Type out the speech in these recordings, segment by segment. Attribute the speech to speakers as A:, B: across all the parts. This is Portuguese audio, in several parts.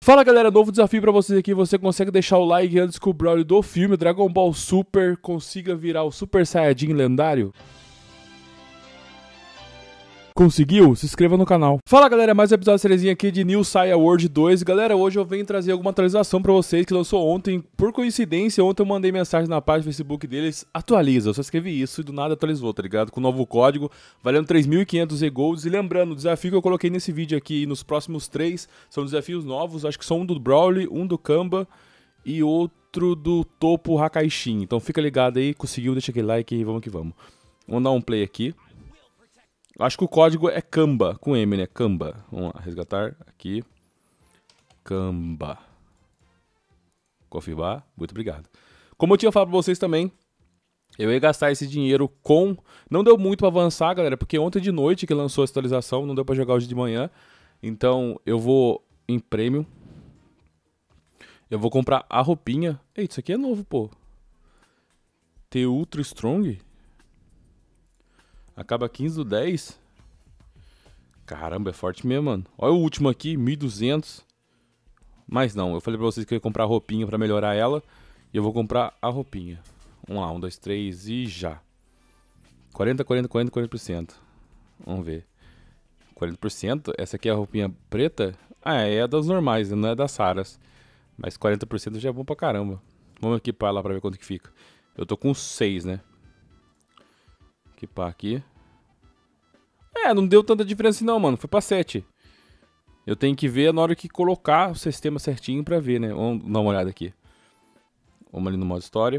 A: Fala galera, novo desafio pra vocês aqui. Você consegue deixar o like antes que o Broly do filme Dragon Ball Super consiga virar o Super Saiyajin lendário? Conseguiu? Se inscreva no canal. Fala galera, mais um episódio Cerezinha aqui de New Saiya World 2. Galera, hoje eu venho trazer alguma atualização pra vocês que lançou ontem. Por coincidência, ontem eu mandei mensagem na página do Facebook deles. Atualiza, eu só escrevi isso e do nada atualizou, tá ligado? Com o novo código, valendo 3.500 E-Golds. E lembrando, o desafio que eu coloquei nesse vídeo aqui e nos próximos 3 são desafios novos. Acho que são um do Broly, um do Kamba e outro do Topo Hakaishin. Então fica ligado aí, conseguiu, deixa aquele like e vamos que vamos. Vamos dar um play aqui. Acho que o código é Kamba, com M, né? Kamba. Vamos lá, resgatar aqui. Kamba. Confirmar. Muito obrigado. Como eu tinha falado pra vocês também, eu ia gastar esse dinheiro com... Não deu muito pra avançar, galera, porque ontem de noite que lançou a atualização, não deu pra jogar hoje de manhã. Então, eu vou em Premium. Eu vou comprar a roupinha. Ei, isso aqui é novo, pô. T Ultra Strong? Acaba 15 do 10. Caramba, é forte mesmo, mano. Olha o último aqui, 1.200. Mas não, eu falei pra vocês que eu ia comprar a roupinha pra melhorar ela. E eu vou comprar a roupinha. Vamos lá, 1, 2, 3 e já. 40%. Vamos ver. 40%? Essa aqui é a roupinha preta? Ah, é das normais, não é das Saras. Mas 40% já é bom pra caramba. Vamos equipar lá pra ver quanto que fica. Eu tô com 6, né? Equipar aqui. É, não deu tanta diferença não, mano. Foi pra 7. Eu tenho que ver na hora que colocar o sistema certinho pra ver, né? Vamos dar uma olhada aqui. Vamos ali no modo história.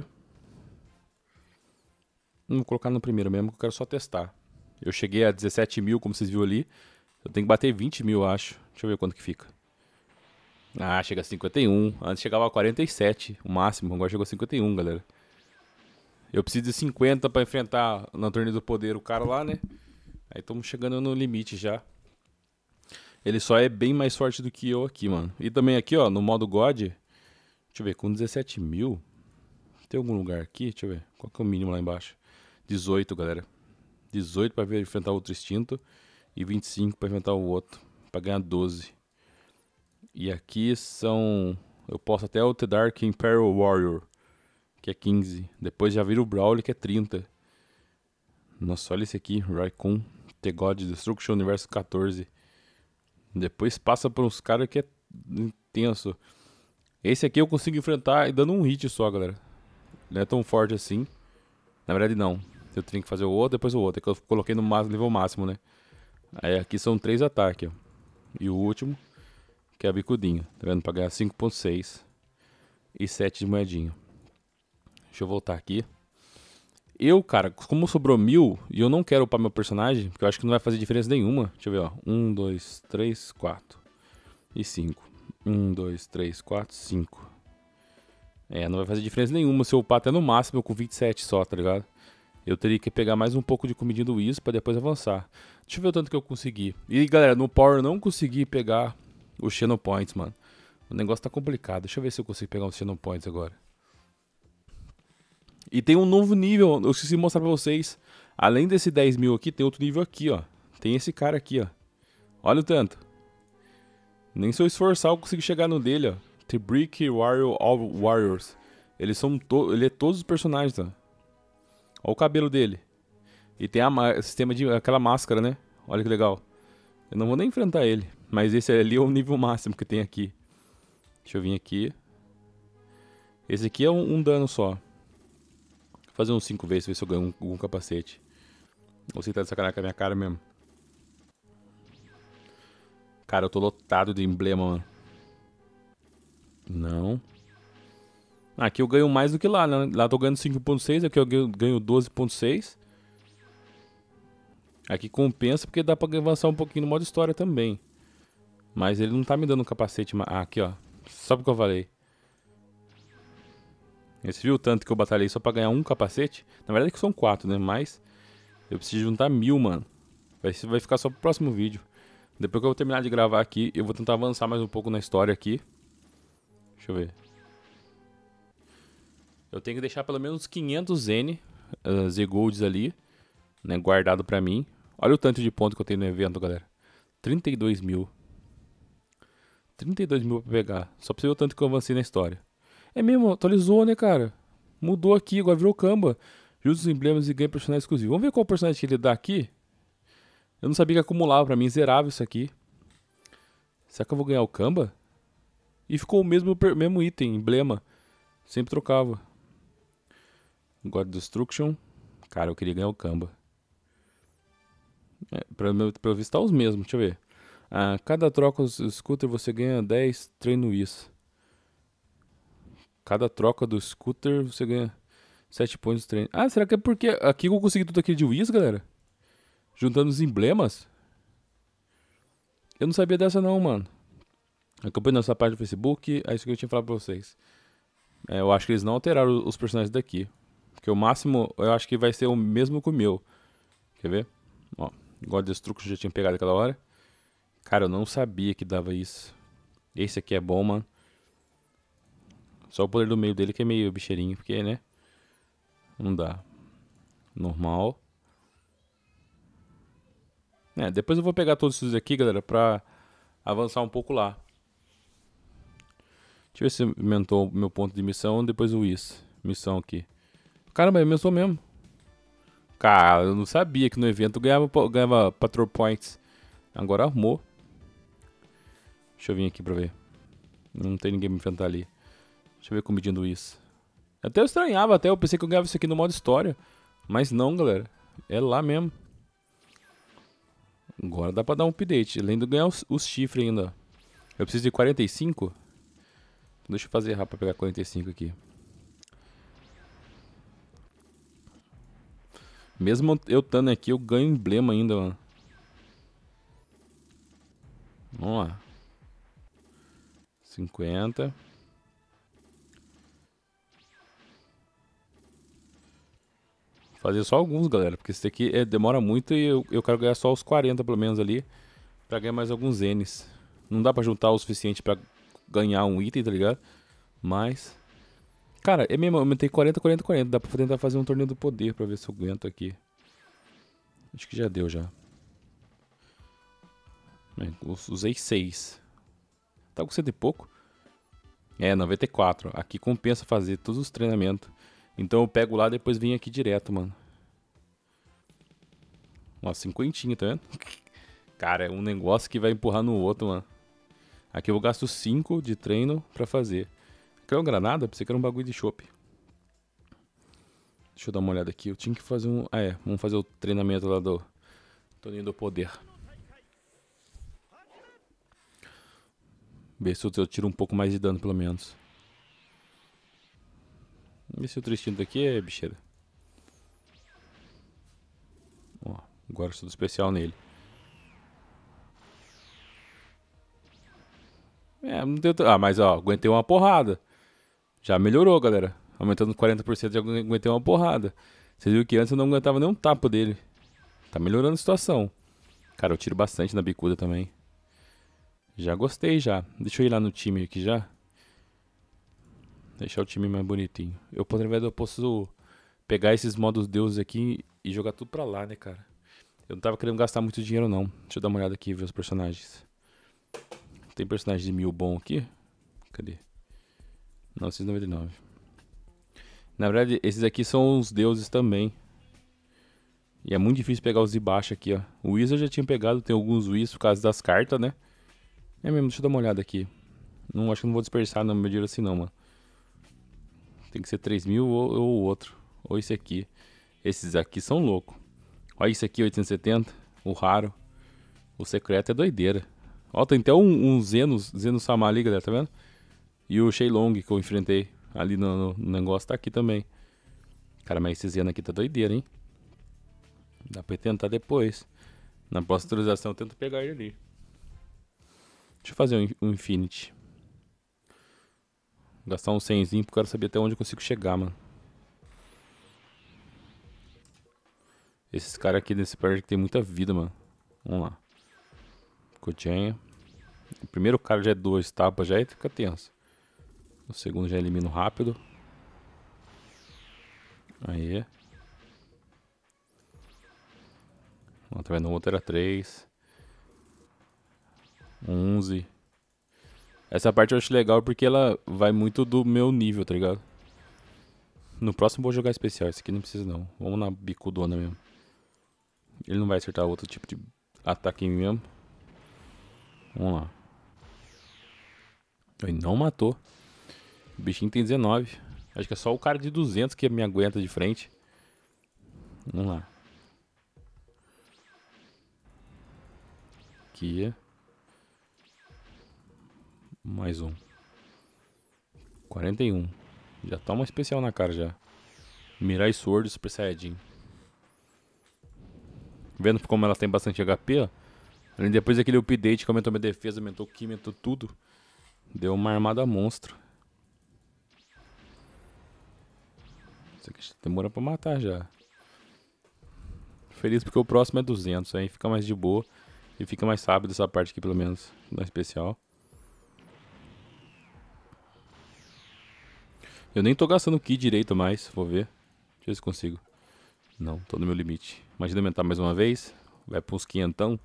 A: Vou colocar no primeiro mesmo, que eu quero só testar. Eu cheguei a 17 mil, como vocês viram ali. Eu tenho que bater 20 mil, eu acho. Deixa eu ver quanto que fica. Ah, chega a 51. Antes chegava a 47, o máximo. Agora chegou a 51, galera. Eu preciso de 50 pra enfrentar na Torneio do Poder o cara lá, né? Aí estamos chegando no limite já. Ele só é bem mais forte do que eu aqui, mano. E também aqui, ó, no modo God. Deixa eu ver, com 17 mil. Tem algum lugar aqui? Deixa eu ver. Qual que é o mínimo lá embaixo? 18, galera. 18 pra enfrentar o outro extinto. E 25 pra enfrentar o outro. Pra ganhar 12. E aqui são... Eu posso até o The Dark Imperial Warrior, que é 15. Depois já vira o Brawler, que é 30. Nossa, olha esse aqui. Raikun. The God Destruction Universo 14. Depois passa por uns caras que é intenso. Esse aqui eu consigo enfrentar dando um hit só, galera. Não é tão forte assim. Na verdade não. Eu tenho que fazer o outro, depois o outro. É que eu coloquei no nível máximo, né? Aí aqui são 3 ataques, ó. E o último, que é a bicudinho. Tá vendo? Pra ganhar 5.6. E 7 de moedinha. Deixa eu voltar aqui. Eu, cara, como sobrou 1000 e eu não quero upar meu personagem, porque eu acho que não vai fazer diferença nenhuma. Deixa eu ver, ó. 1, 2, 3, 4 e 5. 1, 2, 3, 4, 5. É, não vai fazer diferença nenhuma se eu upar até no máximo com 27 só, tá ligado? Eu teria que pegar mais um pouco de comidinha do Whis pra depois avançar. Deixa eu ver o tanto que eu consegui. E galera, no Power eu não consegui pegar os Channel Points, mano. O negócio tá complicado. Deixa eu ver se eu consigo pegar os Channel Points agora. E tem um novo nível, eu esqueci de mostrar pra vocês. Além desse 10 mil aqui, tem outro nível aqui, ó. Tem esse cara aqui, ó. Olha o tanto. Nem se eu esforçar eu consigo chegar no dele, ó. The Brick Warrior All Warriors. Ele é todos os personagens, ó. Olha o cabelo dele. E tem o sistema de aquela máscara, né? Olha que legal. Eu não vou nem enfrentar ele. Mas esse ali é o nível máximo que tem aqui. Deixa eu vir aqui. Esse aqui é um dano só. Vou fazer uns 5 vezes, ver se eu ganho algum capacete. Você tá de sacanagem com a minha cara mesmo. Cara, eu tô lotado de emblema, mano. Não. Aqui eu ganho mais do que lá, né? Lá eu tô ganhando 5.6, aqui eu ganho 12.6. Aqui compensa porque dá pra avançar um pouquinho no modo história também. Mas ele não tá me dando um capacete. Ah, aqui ó. Só porque eu falei. Você viu o tanto que eu batalhei só pra ganhar um capacete? Na verdade que são 4, né? Mas eu preciso juntar 1000, mano. Vai ficar só pro próximo vídeo. Depois que eu terminar de gravar aqui, eu vou tentar avançar mais um pouco na história aqui. Deixa eu ver. Eu tenho que deixar pelo menos 500 Z-Golds ali, né? Guardado pra mim. Olha o tanto de ponto que eu tenho no evento, galera. 32 mil. 32 mil pra pegar. Só pra você ver o tanto que eu avancei na história. É mesmo, atualizou, né, cara? Mudou aqui, agora virou Kamba. Usa os emblemas e ganha personagem exclusivo. Vamos ver qual personagem que ele dá aqui? Eu não sabia que acumulava, pra mim zerava isso aqui. Será que eu vou ganhar o Kamba? E ficou o mesmo item, emblema. Sempre trocava. God Destruction. Cara, eu queria ganhar o Kamba. Pelo visto tá os mesmos, deixa eu ver. Cada troca do scooter você ganha 10 treino isso. Cada troca do scooter você ganha 7 pontos de treino. Será que é porque aqui eu consegui tudo aqui de Wiz, galera? Juntando os emblemas? Eu não sabia dessa não, mano. Acompanhei nossa página do Facebook, é isso que eu tinha falado pra vocês. Eu acho que eles não alteraram os personagens daqui. Porque o máximo, eu acho que vai ser o mesmo que o meu. Quer ver? Ó, God Destruction já tinha pegado aquela hora. Cara, eu não sabia que dava isso. Esse aqui é bom, mano. Só o poder do meio dele que é meio bicheirinho, porque, né? Não dá. Normal. Depois eu vou pegar todos esses aqui, galera, pra avançar um pouco lá. Deixa eu ver se aumentou meu ponto de missão, depois o Wiz. Missão aqui. Caramba, aumentou mesmo. Cara, eu não sabia que no evento ganhava Patrol Points. Agora arrumou. Deixa eu vir aqui pra ver. Não tem ninguém me enfrentar ali. Deixa eu ver como medindo isso. Até eu estranhava, eu pensei que eu ganhava isso aqui no modo história. Mas não, galera. É lá mesmo. Agora dá pra dar um update. Além de ganhar os chifres ainda. Eu preciso de 45. Deixa eu fazer rápido pra pegar 45 aqui. Mesmo eu estando aqui, eu ganho emblema ainda, mano. Vamos lá. 50. Fazer só alguns, galera. Porque esse aqui demora muito e eu quero ganhar só os 40 pelo menos ali. Pra ganhar mais alguns Ns. Não dá pra juntar o suficiente pra ganhar um item, tá ligado? Mas... Cara, é mesmo, eu aumentei 40, 40, 40. Dá pra tentar fazer um torneio do poder pra ver se eu aguento aqui. Acho que já deu já. Usei 6. Tá com 100 e pouco. 94. Aqui compensa fazer todos os treinamentos. Então eu pego lá e depois venho aqui direto, mano. Ó, 50, tá vendo? Cara, é um negócio que vai empurrar no outro, mano. Aqui eu gasto 5 de treino pra fazer. Quer uma granada? Pensei que era um bagulho de chopp. Deixa eu dar uma olhada aqui. Eu tinha que fazer um... vamos fazer o treinamento lá do Torneio do Poder. Ver se eu tiro um pouco mais de dano, pelo menos. Esse outro instinto aqui é bicheira. Ó, agora eu sou do especial nele. Não deu... mas ó, aguentei uma porrada. Já melhorou, galera. Aumentando 40% já aguentei uma porrada. Vocês viram que antes eu não aguentava nem um tapa dele. Tá melhorando a situação. Cara, eu tiro bastante na bicuda também. Já gostei já. Deixa eu ir lá no time aqui já. Deixar o time mais bonitinho. Eu posso pegar esses modos deuses aqui e jogar tudo pra lá, né, cara? Eu não tava querendo gastar muito dinheiro, não. Deixa eu dar uma olhada aqui e ver os personagens. Tem personagem de 1000 bom aqui? Cadê? 999. Na verdade, esses aqui são os deuses também. E é muito difícil pegar os de baixo aqui, ó. O Wiz eu já tinha pegado, tem alguns Wiz por causa das cartas, né? É mesmo, deixa eu dar uma olhada aqui. Não, acho que não vou desperdiçar no meu dinheiro assim não, mano. Tem que ser 3000 ou o outro. Ou esse aqui. Esses aqui são loucos. Olha esse aqui, 870. O raro. O secreto é doideira. Ó, tem até um Zeno Sama ali, galera, tá vendo? E o Shenlong que eu enfrentei ali no negócio tá aqui também. Cara, mas esse Zeno aqui tá doideira, hein? Dá pra tentar depois. Na próxima atualização eu tento pegar ele ali. Deixa eu fazer um Infinity. Gastar um 100zinho porque eu quero saber até onde eu consigo chegar, mano. Esses caras aqui desse parque tem muita vida, mano. Vamos lá. Cotinha. O primeiro cara já é 2 tapas, já fica tenso. O segundo já elimino rápido. Aí. Ó, tá vendo? O outro era 3. 11. Essa parte eu acho legal porque ela vai muito do meu nível, tá ligado? No próximo eu vou jogar especial, esse aqui não precisa não. Vamos na bicudona mesmo. Ele não vai acertar outro tipo de ataque em mim mesmo. Vamos lá. Ele não matou. O bichinho tem 19. Acho que é só o cara de 200 que me aguenta de frente. Vamos lá. Aqui. Mais um. 41. Já toma especial na cara já. Mirai Sword Super Saiyajin. Vendo como ela tem bastante HP, ó. Depois daquele update que aumentou minha defesa, aumentou o Ki, aumentou tudo. Deu uma armada monstro. Isso aqui demora pra matar já. Feliz porque o próximo é 200, aí fica mais de boa. E fica mais rápido essa parte aqui, pelo menos, na especial. Eu nem tô gastando Ki direito mais, vou ver. Deixa eu ver se consigo. Não, tô no meu limite. Imagina aumentar mais uma vez. Vai pra uns 500.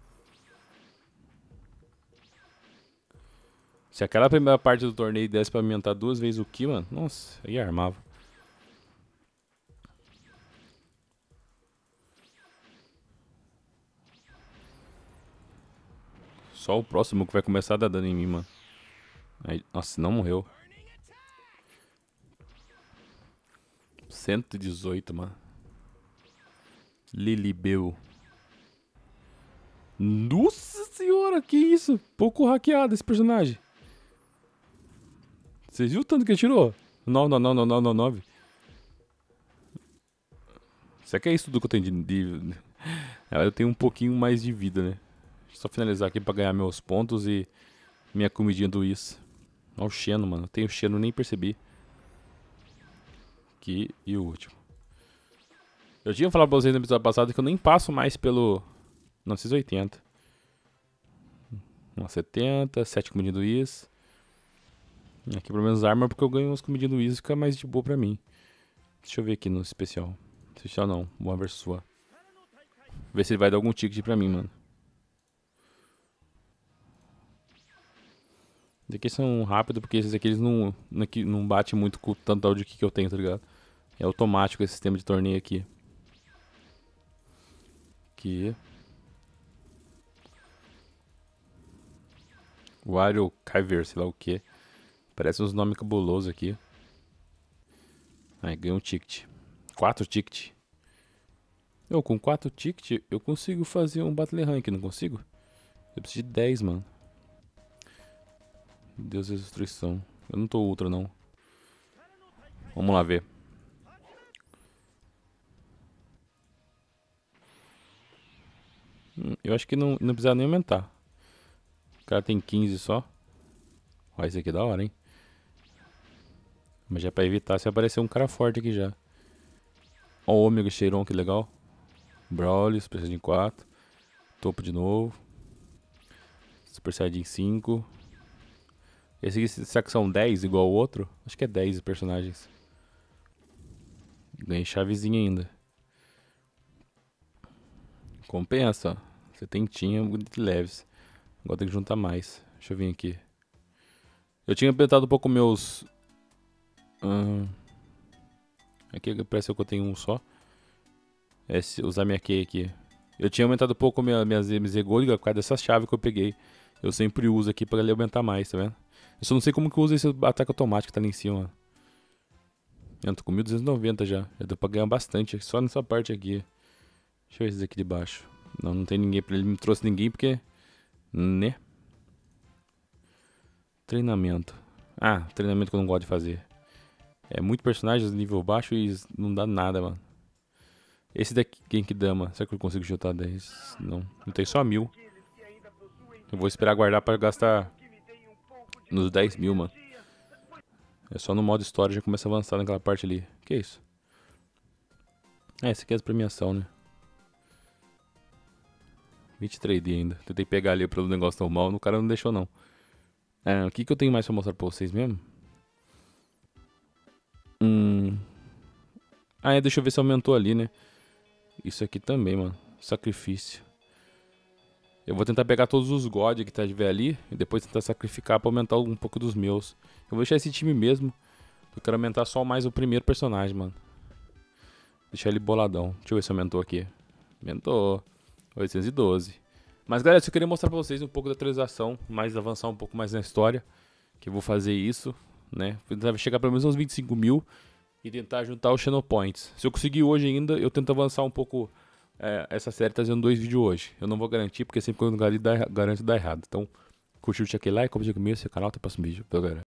A: Se aquela primeira parte do torneio desse pra aumentar 2 vezes o Ki, mano, nossa, aí armava. Só o próximo que vai começar a dar dano em mim, mano. Aí, nossa, não morreu. 118, mano. Lilibeu. Nossa senhora, que isso? Pouco hackeado esse personagem. Vocês viram o tanto que ele tirou? 9. Será que é isso tudo que eu tenho de... Eu tenho um pouquinho mais de vida, né? Deixa eu só finalizar aqui pra ganhar meus pontos e minha comidinha do Is. Olha o Xeno, mano. Eu tenho Xeno, nem percebi. Aqui e o último. Eu tinha falado pra vocês no episódio passado que eu nem passo mais pelo 980. 170, 7 comidinhas do Is. Aqui pelo menos arma porque eu ganho umas comidinhas do Is e fica mais de boa pra mim. Deixa eu ver aqui no especial. Especial não, Boa versus Sua. Ver se ele vai dar algum ticket pra mim, mano. Esses aqui são rápidos porque esses aqui eles não batem muito com o tanto de que eu tenho, tá ligado? É automático esse sistema de torneio aqui. Aqui. Wario Kyver, sei lá o que. Parece uns nomes cabulosos aqui. Aí, ganhei um ticket. 4 tickets. Com 4 tickets eu consigo fazer um Battle Rank, não consigo? Eu preciso de 10, mano. Deus da destruição. Eu não tô ultra, não. Vamos lá ver. Eu acho que não precisa nem aumentar. O cara tem 15 só. Ó, esse aqui é da hora, hein? Mas já é pra evitar se aparecer um cara forte aqui já. Ó o Omega Cheiron, que legal. Brawly, Super Saiyajin 4. Topo de novo. Super Saiyajin 5. Esse aqui, será que são 10 igual o outro? Acho que é 10 personagens. Ganhei chavezinha ainda. Compensa, ó. Você tem tinha de leves. Agora tem que juntar mais. Deixa eu vir aqui. Eu tinha apertado um pouco meus... Aqui parece que eu tenho um só. Usar minha key aqui. Eu tinha aumentado um pouco minhas MZ Gold por causa dessa chave que eu peguei. Eu sempre uso aqui pra ele aumentar mais, tá vendo? Eu só não sei como que usa esse ataque automático que tá ali em cima. Eu tô com 1290 já. Já deu pra ganhar bastante só nessa parte aqui. Deixa eu ver esses aqui de baixo. Não tem ninguém. Ele me trouxe ninguém porque... Né? Treinamento. Treinamento que eu não gosto de fazer. É muito personagens nível baixo e não dá nada, mano. Esse daqui, Genkidama. Será que eu consigo chutar 10? Não. Não tem só 1000. Eu vou esperar guardar pra gastar nos 10 mil, mano. É só no modo história já começa a avançar naquela parte ali. Que isso? Esse aqui é a premiação, né? 23D ainda. Tentei pegar ali pelo negócio normal, o cara não deixou não. O que eu tenho mais pra mostrar pra vocês mesmo? Deixa eu ver se aumentou ali, né? Isso aqui também, mano. Sacrifício. Eu vou tentar pegar todos os God que tiver ali e depois tentar sacrificar pra aumentar um pouco dos meus. Eu vou deixar esse time mesmo. Eu quero aumentar só mais o primeiro personagem, mano. Deixar ele boladão. Deixa eu ver se aumentou aqui. Aumentou. 812. Mas galera, eu queria mostrar pra vocês um pouco da atualização. Mais avançar um pouco mais na história. Que eu vou fazer isso, né? Vou tentar chegar pelo menos uns 25 mil. E tentar juntar os Channel Points. Se eu conseguir hoje ainda, eu tento avançar um pouco essa série trazendo 2 vídeos hoje. Eu não vou garantir, porque sempre quando eu garanto dá errado. Então, curtiu, check like, compartilha comigo, seu canal, até o próximo vídeo. Valeu, galera.